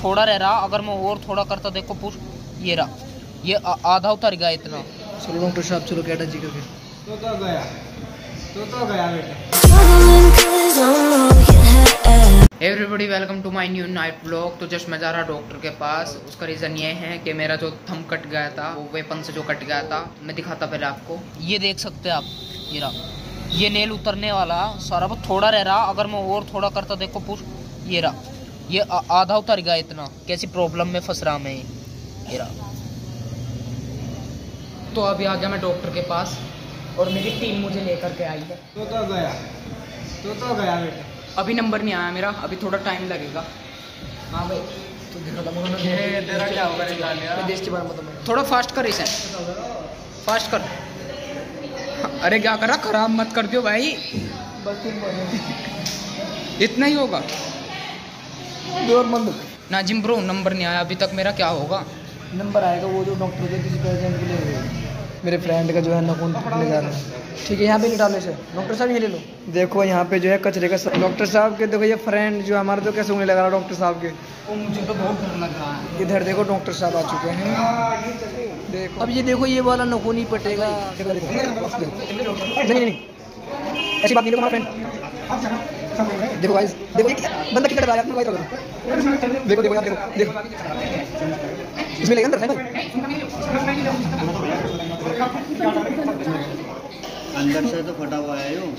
थोड़ा रह रहा, अगर मैं और थोड़ा करता देखो पुश, ये रहा, ये आधा उतर गया इतना। चलो डॉक्टर साहब चलो कैटा जी करके तो गया बेटा। Everybody welcome to my new night vlog. तो जस्ट मैं जा रहा डॉक्टर के पास। उसका रीज़न ये है कि मेरा जो थंब कट गया था, वो वेपन से जो कट गया था, मैं दिखाता पहले आपको। ये देख सकते हैं आप, ये रहा, ये नेल उतरने वाला सारा, वो थोड़ा रह रहा, अगर मैं और थोड़ा करता देखो पुश, ये रहा, ये आधा उतर गया इतना। कैसी प्रॉब्लम में फंस रहा मैं, ये रहा। तो अभी आ गया मैं डॉक्टर के पास और मेरी टीम मुझे लेकर के आई है। तो गया बेटा। अभी नंबर नहीं आया मेरा, अभी थोड़ा टाइम लगेगा। हाँ भाई, तो तेरा क्या होगा देश के बारे में थोड़ा फास्ट कर इसे, फास्ट कर। अरे क्या करा, खराब मत कर दियो भाई, इतना ही होगा नाजिम ब्रो। नंबर नहीं आया अभी तक मेरा, क्या होगा? नंबर आएगा, वो जो डॉक्टर के किसी पेशेंट के लिए मेरे फ्रेंड का जो है नाखून ले जा रहा है। ठीक है, यहाँ पे निकालो इसे। डॉक्टर साहब ये ले लो। देखो यहाँ पे जो है कचरे का डॉक्टर साहब के, देखो ये फ्रेंड जो हमारा तो कैसे उंगली लगा रहा डॉक्टर साहब के। मुझे तो बहुत डर लग रहा है। इधर देखो डॉक्टर साहब आ चुके हैं। देखो अब ये देखो, ये वाला नाखून ही पटेगा। नहीं ऐसी बात नहीं, हमारा फ्रेंड। देखो गाइस, देखो बंदा कितना डर रहा है। देखो देखो यार, देखो इसमें लेगा अंदर है अंदर से तो फटा हुआ है यो।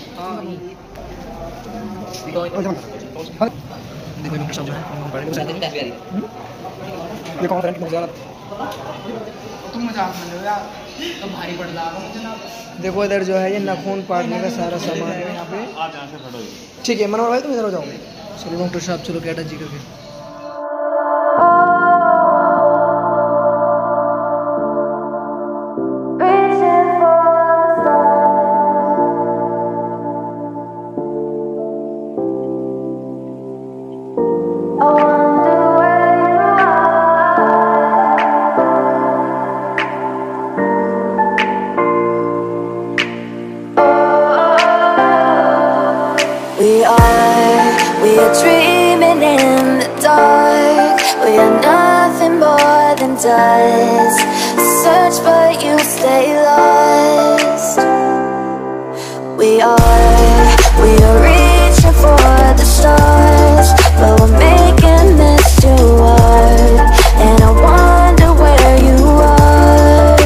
देखो डॉक्टर साहब ये कौन फ्रेंड मुझे तुम मजाक कर रहे हो यार, तो भारी पड़ रहा है मुझे ना। देखो इधर जो है ये नाखून पाड़ने का सारा सामान है यहाँ पे। ठीक है मनोहर भाई, तुम इधर हो जाओ। चलो डॉक्टर साहब चलो कैटा जी करके। We are dreaming in the dark. We are nothing more than dust. Search but you stay lost. We are reaching for the stars, but we're making this too hard. And I wonder where you are,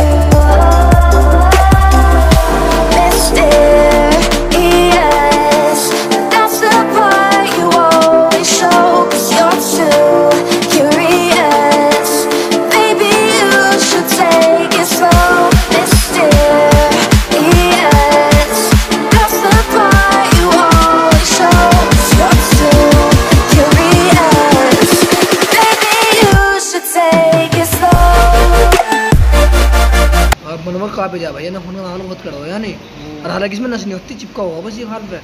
mysterious. That's the part you always show, 'cause you're too curious. Maybe you should take it slow. Mysterious. That's the part you always show, 'cause you're too curious. Maybe you should take it slow. और मनोहर कहाँ पे जा भाई, नाखून का हाल बहुत कड़ा हो या नहीं। और हालांकि इसमें नस नहीं होती, चिपका होगा बस ये हाल पे।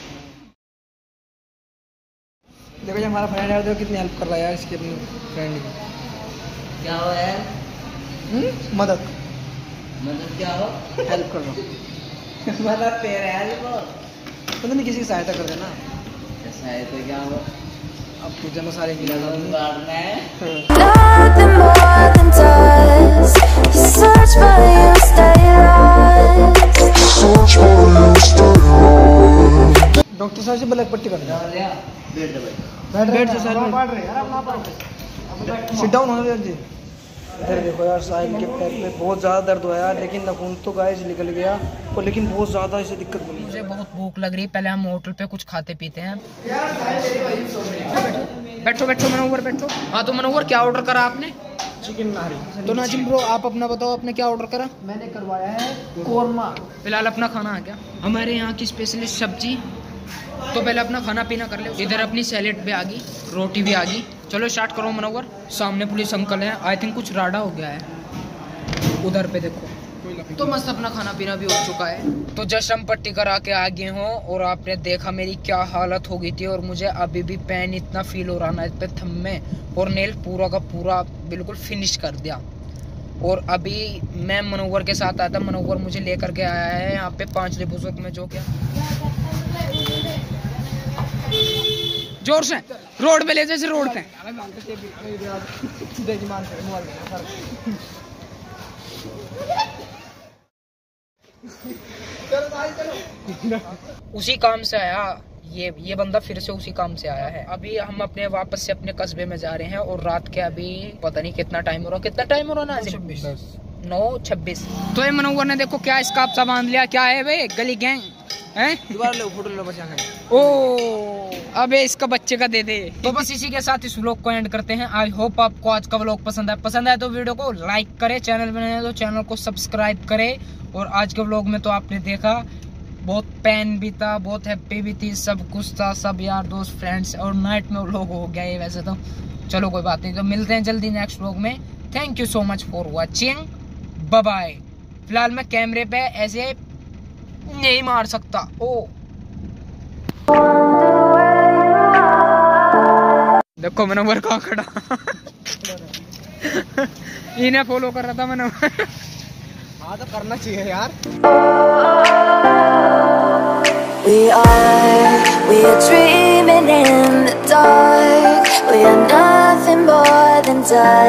देखो ये हमारा फ्रेंड है, देखो कितनी हेल्प कर रहा है यार इसकी, अपनी फ्रेंड की। क्या हो यार? मदद क्या हो? हेल्प कर रहा हूँ। मदद तेरे यार, पता नहीं किसी की सहायता कर देना। ऐसा है तो क्या हो? अब पूजा में सारे गिला Nothing more than dust. Search but you stay lost. Doctor साहब से ब्लैक पट्टी कर दो। बैठ जा साइड में। सिट डाउन हो यार जी। इधर देखो यार, साहिल के पैर पे बहुत ज़्यादा दर्द हुआ यार, लेकिन नाखून तो गाइस निकल गया और लेकिन बहुत ज़्यादा इसे दिक्कत बनी। मुझे बहुत भूख लग रही है, पहले हम होटल पे कुछ खाते पीते हैं। बैठो बैठो मनोवर बैठो। हाँ तो मनोवर, क्या ऑर्डर करा आपने? चिकन नारी। तो नाजिम ब्रो आप अपना बताओ, आपने क्या ऑर्डर करा? मैंने करवाया है कोरमा। फिलहाल अपना खाना आ गया। हमारे यहाँ की स्पेशलिस्ट सब्जी। तो पहले अपना खाना पीना कर ले। इधर अपनी सैलेड भी आ गई, रोटी भी आ गई। चलो स्टार्ट करो मनोवर। सामने पुलिस अंकल हैं, आई थिंक कुछ राडा हो गया है उधर पे, देखो। तो मस्त अपना खाना पीना भी हो चुका है। तो जस्ट हम पट्टी करा के आ गए हों और आपने देखा मेरी क्या हालत हो गई थी। और मुझे अभी भी पेन इतना फील हो रहा ना इस पे थंब में, और नेल पूरा का पूरा बिल्कुल फिनिश कर दिया। और अभी मैं मनोवर के साथ आया था, मनोवर मुझे लेकर के आया है यहाँ पे 5 लिबुसक में, जो क्या जोर से रोड पे ले जैसे रोड पे। उसी काम से आया ये बंदा, फिर से उसी काम से आया है। अभी हम अपने वापस से अपने कस्बे में जा रहे हैं और रात के अभी पता नहीं कितना टाइम हो रहा, कितना टाइम हो रहा ना, 9:26। तो ये मनोवर ने देखो क्या स्कार्फ सा बांध लिया, क्या है भाई गली गैंग हैं। फोटो लो बचा है। ओ अबे इसका बच्चे का दे दे। तो बस इसी के साथ इस व्लॉग को एंड करते हैं। आई होप आपको आज का व्लॉग पसंद आए तो वीडियो को लाइक करे, चैनल बनाए तो चैनल को सब्सक्राइब करे। और आज के व्लॉग में तो आपने देखा बहुत पेन भी था, बहुत हैप्पी भी थी, सब कुछ था, सब यार दोस्त फ्रेंड्स और नाइट में व्लॉग हो गया ये वैसे तो। चलो कोई बात नहीं, तो मिलते हैं जल्दी नेक्स्ट व्लॉग में। Thank you so much for watching, bye bye. फिलहाल मैं कैमरे पे ऐसे नहीं मार सकता। ओ देखो मनोवर कहाँ खड़ा इन्हें फॉलो कर रहा था मनोवर। हाँ तो करना चाहिए यार। We are dreaming in the dark. We are nothing more than dust.